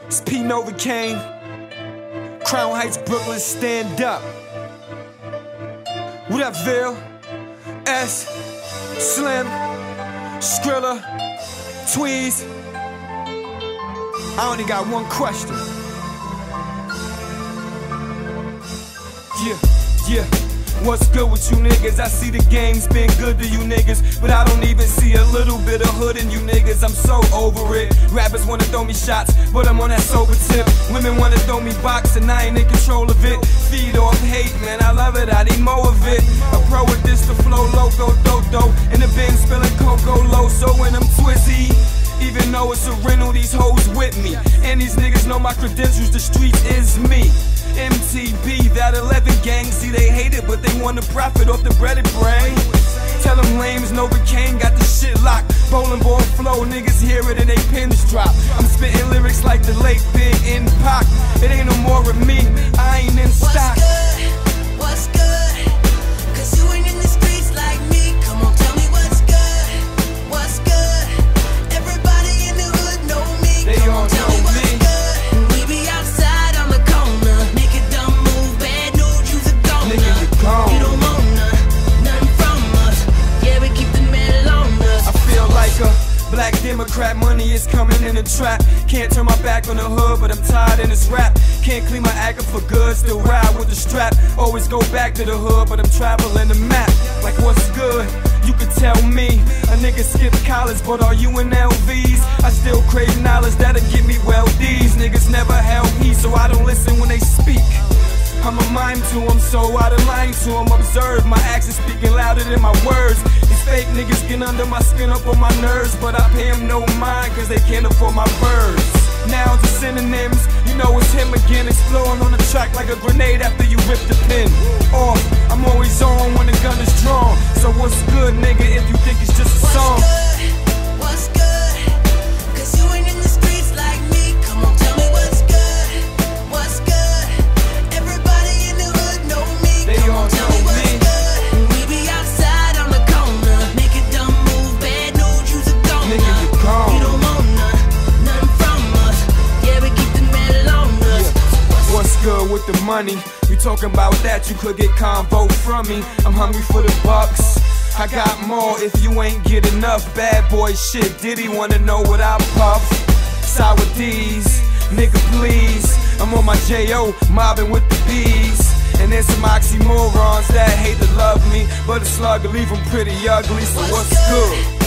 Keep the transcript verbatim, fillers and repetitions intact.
It's P Novocaine, Crown Heights, Brooklyn, stand up. What up, Ville? S, Slim, Skrilla, Tweez. I only got one question. Yeah, yeah. What's good with you niggas? I see the game's been good to you niggas, but I don't even see a little bit of hood in you niggas. I'm so over it. Rappers wanna throw me shots, but I'm on that sober tip. Women wanna throw me box and I ain't in control of it. Feed off hate, man, I love it, I need more of it. A pro with this, the flow, loco, do-do. In the bin spilling cocoa low, so when I'm twizzy. Even though it's a rental, these hoes with me. And these niggas know my credentials, the streets is me. M T B, that eleven gang, see they hate it, but they wanna profit off the breaded brain. Tell them lames, Novocaine got the shit locked. Bowling ball flow, niggas hear it and they pins drop. I'm spitting lyrics like the late Big in Pac. It ain't no more of me, I ain't in stock. What's good? What's good? Cause you ain't in the streets like me. Come on, tell me what's good? What's good? Everybody in the hood know me. They Come all on, tell know me what's me. good? We be outside on the corner. Make a dumb move, bad news, you's a goner. Nigga, you gone. You don't want none, nothing from us. Yeah, we keep the metal on us. I feel like a black Democrat, money is coming in a trap. Can't turn my back on the hood, but I'm tired in this rap. Can't clean my act up for good, still ride with the strap. Always go back to the hood, but I'm traveling the map. Like what's good? You could tell me. A nigga skipped college, but are you in L Vs? I still crave knowledge that'll get me well. These niggas never held me, so I don't listen when they speak. I'm a mime to them, so out of line to them. Observe my actions speaking louder than my words. These fake niggas get under my skin, up on my nerves, but I pay them no mind, cause they can't afford my birds. Now the synonyms, you know it's him again, exploding on the track like a grenade after you rip the pin off. I'm always on when the gun is drawn. So what's good, nigga, if you think it's just a song? What's good? What's good? Cause you ain't in the streets like me. Come on, tell me what's good? What's good? Everybody in the hood know me. They Come all on, tell know me what's me. good? We be outside on the corner. Make a dumb move, bad news, you's a goner. Nigga, you gone. You don't want none, nothing from us. Yeah, we keep the metal on us. Yeah. What's good with the money? You talking about that, you could get convo from me. I'm hungry for the bucks. I got more if you ain't get enough. Bad boy shit, did he wanna know what I puff? Sour D's, nigga please. I'm on my J O, mobbing with the bees. And there's some oxymorons that hate to love me, but a slug will leave them pretty ugly, so what's good?